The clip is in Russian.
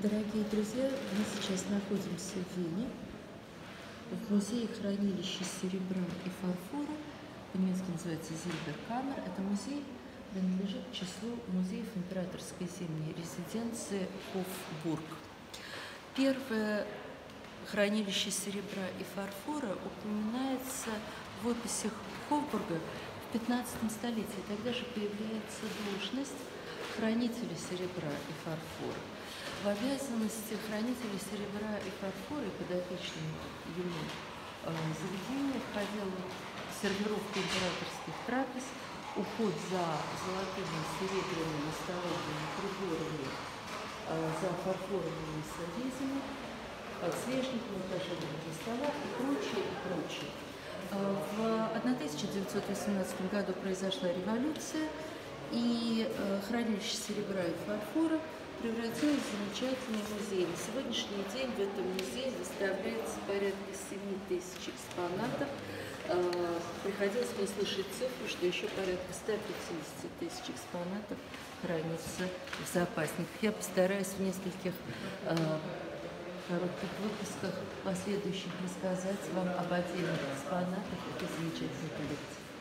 Дорогие друзья, мы сейчас находимся в Вене, в музее хранилища серебра и фарфора, по-немецки называется Зильберкамер. Это музей принадлежит к числу музеев императорской зимней резиденции Хофбург. Первое хранилище серебра и фарфора упоминается в описях Хофбурга в 15 столетии. Тогда же появляется должность хранителя серебра и фарфора. В обязанности хранителя серебра и фарфора и подопечного ему заведения входила сервировка императорских трапез, уход за золотыми, серебряными, столовыми приборами, за фарфоровыми сервизами, подсвечниками, украшениями стола и прочее, и прочее. В 1918 году произошла революция, и хранилище серебра и фарфора превратилось в замечательный музей. На сегодняшний день в этом музее выставляется порядка 7 тысяч экспонатов. Приходилось мне слышать цифру, что еще порядка 150 тысяч экспонатов хранится в запасниках. Я постараюсь в нескольких коротких выпусках последующих рассказать вам об отдельных экспонатах этой замечательной коллекции.